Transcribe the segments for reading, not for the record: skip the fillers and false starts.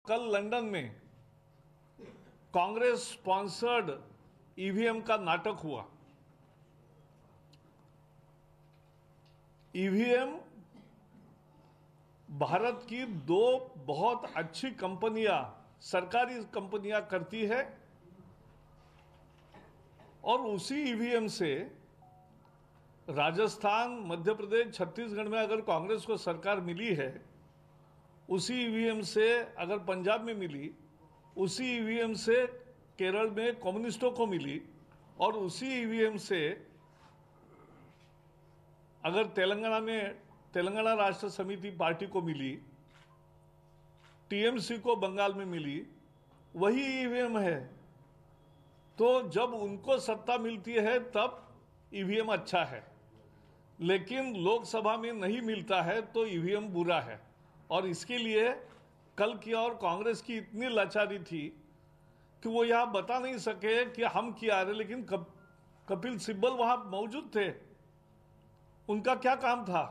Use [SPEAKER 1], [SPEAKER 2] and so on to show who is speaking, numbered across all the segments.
[SPEAKER 1] कल लंदन में Congress sponsored EVM का नाटक हुआ। ईवीएम भारत की दो बहुत अच्छी कंपनियां, सरकारी कंपनियां करती है और उसी ईवीएम से राजस्थान, मध्य प्रदेश, छत्तीसगढ़ में अगर कांग्रेस को सरकार मिली है, उसी ईवीएम से अगर पंजाब में मिली, उसी ईवीएम से केरल में कम्युनिस्टों को मिली और उसी ईवीएम से अगर तेलंगाना में तेलंगाना राष्ट्र समिति पार्टी को मिली, टीएमसी को बंगाल में मिली, वही ईवीएम है। तो जब उनको सत्ता मिलती है तब ईवीएम अच्छा है, लेकिन लोकसभा में नहीं मिलता है तो ईवीएम बुरा है। और इसके लिए कल की और कांग्रेस की इतनी लाचारी थी कि वो यहां बता नहीं सके कि हम क्या रहे, लेकिन कपिल सिब्बल वहां मौजूद थे। उनका क्या काम था,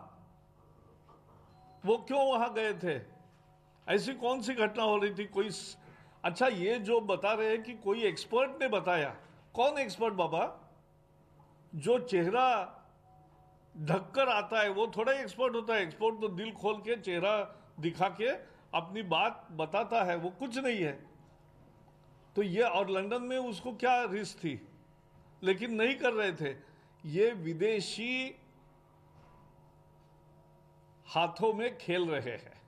[SPEAKER 1] वो क्यों वहां गए थे, ऐसी कौन सी घटना हो रही थी? कोई अच्छा, ये जो बता रहे हैं कि कोई एक्सपर्ट ने बताया, कौन एक्सपर्ट बाबा? जो चेहरा ढककर आता है वो थोड़ा एक्सपर्ट होता है। एक्सपर्ट तो दिल खोल के चेहरा दिखा के अपनी बात बताता है, वो कुछ नहीं है। तो ये, और लंदन में उसको क्या रिस्क थी, लेकिन नहीं कर रहे थे। ये विदेशी हाथों में खेल रहे हैं।